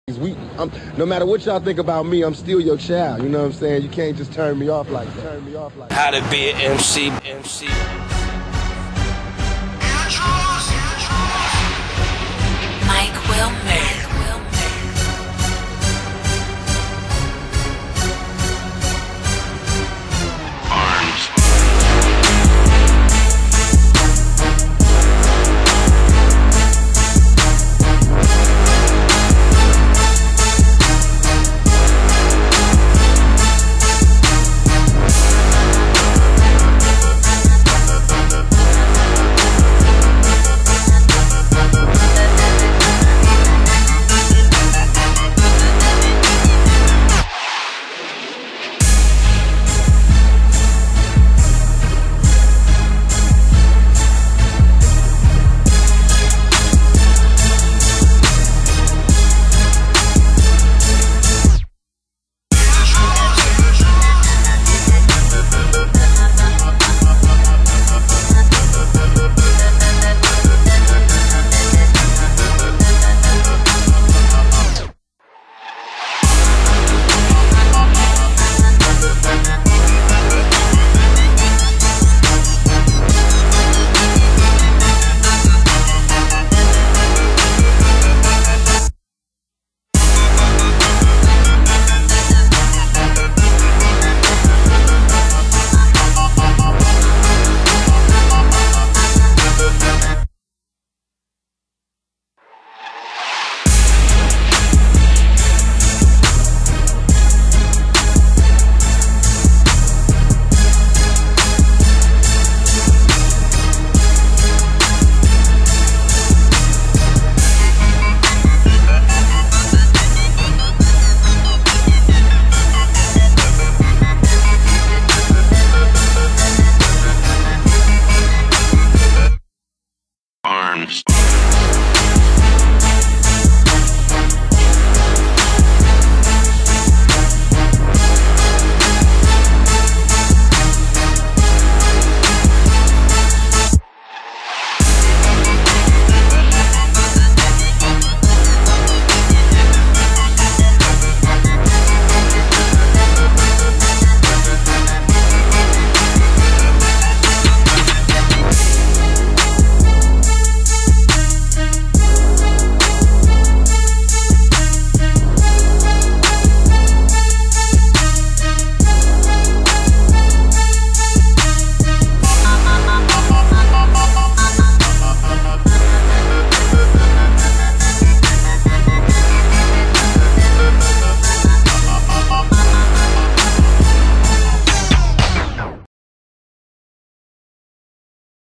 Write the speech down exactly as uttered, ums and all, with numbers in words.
We, I'm, no matter what y'all think about me, I'm still your child. You know what I'm saying? You can't just turn me off like that. Turn me off like that. How to be an M C, M C.